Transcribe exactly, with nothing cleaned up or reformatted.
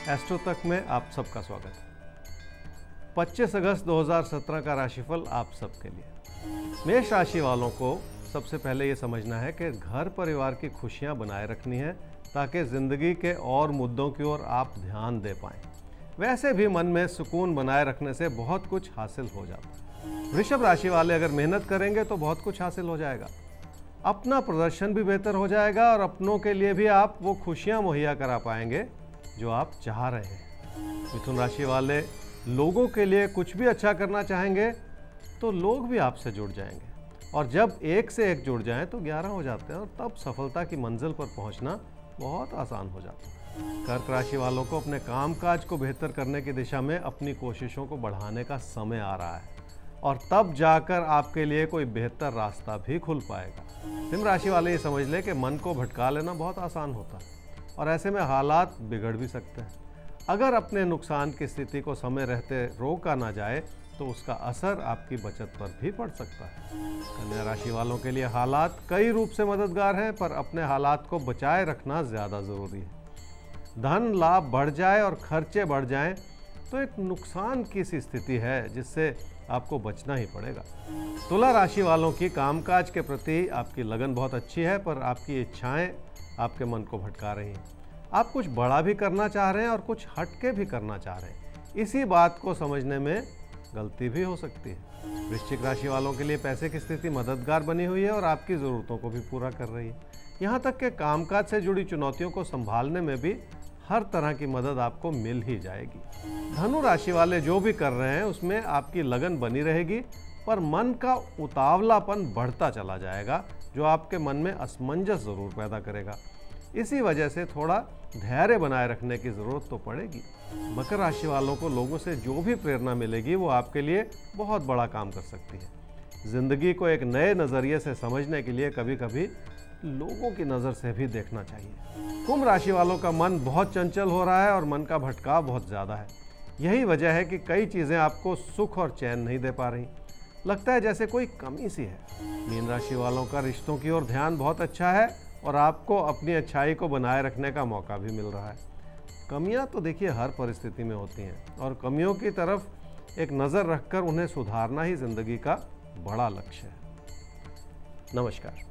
Astro तक में आप सबका स्वागत है। पच्चीस अगस्त दो हज़ार सत्रह का राशिफल आप सबके लिए। मेष राशि वालों को सबसे पहले ये समझना है कि घर परिवार की खुशियां बनाए रखनी है ताकि ज़िंदगी के और मुद्दों की ओर आप ध्यान दे पाएं। वैसे भी मन में सुकून बनाए रखने से बहुत कुछ हासिल हो जाता है। वृषभ राशि वाले अगर मेहनत करेंगे तो बहुत कुछ हासिल हो जाएगा। अपना प्रदर्शन भी बेहतर हो जाएगा और अपनों के लिए भी आप वो खुशियां मुहैया करा पाएंगे जो आप चाह रहे हैं। मिथुन राशि वाले लोगों के लिए कुछ भी अच्छा करना चाहेंगे तो लोग भी आपसे जुड़ जाएंगे और जब एक से एक जुड़ जाएं तो ग्यारह हो जाते हैं और तब सफलता की मंजिल पर पहुंचना बहुत आसान हो जाता है। कर्क राशि वालों को अपने कामकाज को बेहतर करने की दिशा में अपनी कोशिशों को बढ़ाने का समय आ रहा है और तब जाकर आपके लिए कोई बेहतर रास्ता भी खुल पाएगा। सिंह राशि वाले ये समझ लें कि मन को भटका लेना बहुत आसान होता है और ऐसे में हालात बिगड़ भी सकते हैं। अगर अपने नुकसान की स्थिति को समय रहते रोका ना जाए तो उसका असर आपकी बचत पर भी पड़ सकता है। कन्या राशि वालों के लिए हालात कई रूप से मददगार हैं, पर अपने हालात को बचाए रखना ज़्यादा ज़रूरी है। धन लाभ बढ़ जाए और खर्चे बढ़ जाएं तो एक नुकसान की सी स्थिति है जिससे आपको बचना ही पड़ेगा। तुला राशि वालों की कामकाज के प्रति आपकी लगन बहुत अच्छी है, पर आपकी इच्छाएं आपके मन को भटका रही हैं। आप कुछ बड़ा भी करना चाह रहे हैं और कुछ हटके भी करना चाह रहे हैं। इसी बात को समझने में गलती भी हो सकती है। वृश्चिक राशि वालों के लिए पैसे की स्थिति मददगार बनी हुई है और आपकी ज़रूरतों को भी पूरा कर रही है। यहाँ तक कि कामकाज से जुड़ी चुनौतियों को संभालने में भी हर तरह की मदद आपको मिल ही जाएगी। धनु राशि वाले जो भी कर रहे हैं उसमें आपकी लगन बनी रहेगी, पर मन का उतावलापन बढ़ता चला जाएगा जो आपके मन में असमंजस ज़रूर पैदा करेगा। इसी वजह से थोड़ा धैर्य बनाए रखने की ज़रूरत तो पड़ेगी। मकर राशि वालों को लोगों से जो भी प्रेरणा मिलेगी वो आपके लिए बहुत बड़ा काम कर सकती है। ज़िंदगी को एक नए नज़रिए से समझने के लिए कभी कभी लोगों की नज़र से भी देखना चाहिए। कुंभ राशि वालों का मन बहुत चंचल हो रहा है और मन का भटकाव बहुत ज़्यादा है। यही वजह है कि कई चीज़ें आपको सुख और चैन नहीं दे पा रही। लगता है जैसे कोई कमी सी है। मीन राशि वालों का रिश्तों की ओर ध्यान बहुत अच्छा है और आपको अपनी अच्छाई को बनाए रखने का मौका भी मिल रहा है। कमियां तो देखिए हर परिस्थिति में होती हैं और कमियों की तरफ एक नज़र रखकर उन्हें सुधारना ही ज़िंदगी का बड़ा लक्ष्य है। नमस्कार।